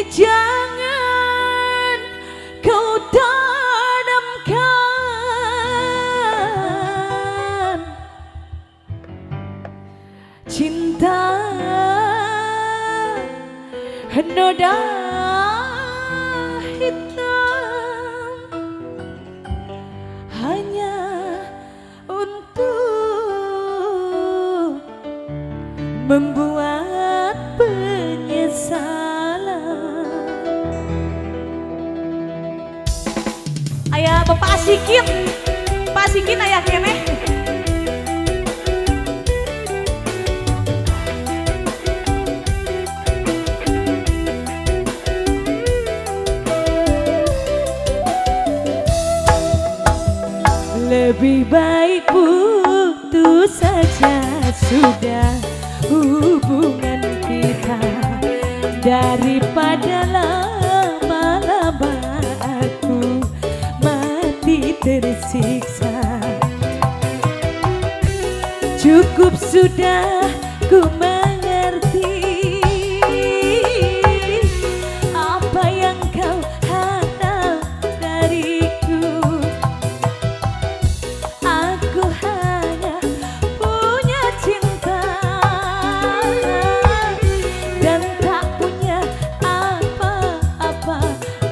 jangan kau tanamkan cinta noda hitam hanya untuk membuat penyesalan. Ayah Bapak Asikin, Pak Asikin ayah kene. Lebih baik putus saja sudah hubungan kita daripada lama-lama aku mati tersiksa. Cukup sudah ku mengerti apa yang kau harap dariku. Aku hanya punya cinta dan tak punya apa-apa.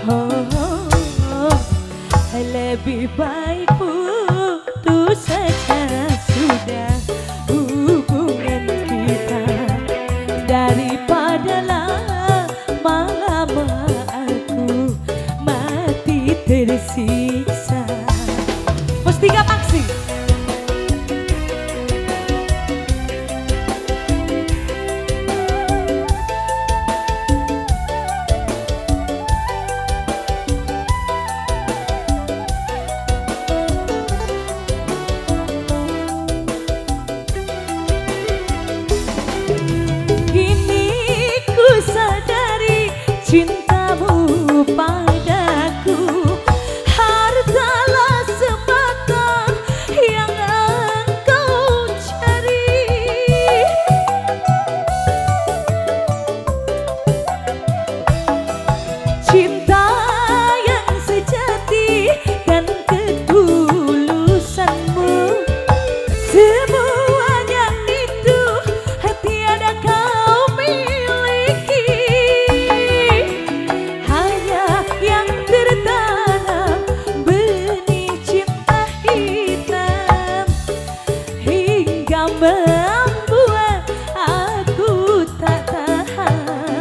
Lebih baik putus saja sudah hubungan kita daripada lama-lama aku mati tersiksa. Mustika Taksi. Cintamu padaku hartalah semata yang engkau cari. Cinta yang sejati dan ketulusanmu, semuanya itu tiada kau miliki. Membuat aku tak tahan.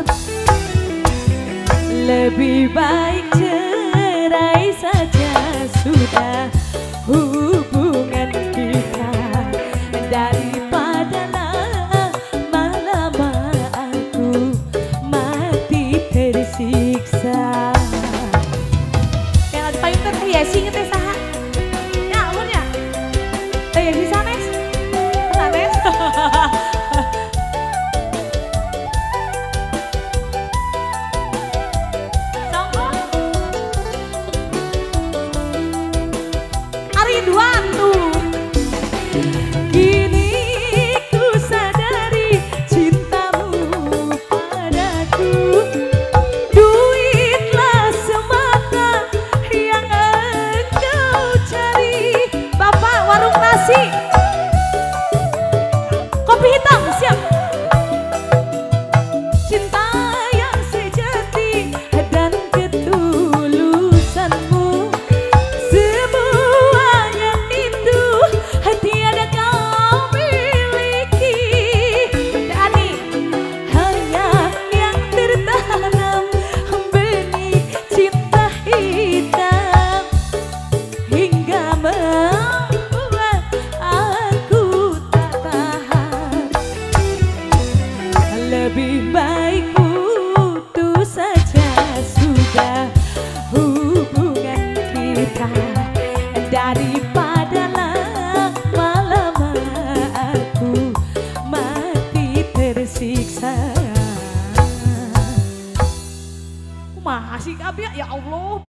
Lebih baik cerai saja sudah hubungan kita daripada lama-lama aku mati tersiksa. Yang lagi payung terhiasi ngeteh saha? Ya ampun ya. Terhiasi sanes. Ridwan tuh. Kini ku sadari cintamu padaku duitlah semata yang engkau cari. Bapak warung nasi, kopi hitam siap. Cinta yang sejati dan ketulusanmu, semuanya itu tiada kau miliki. Dani, hanya yang tertanam benih cinta hitam hingga membuat aku tak tahan. Lebih baik putus saja sudah hubungan kita daripada lama-lama aku mati tersiksa. Kumaha sih Abi ya Allah.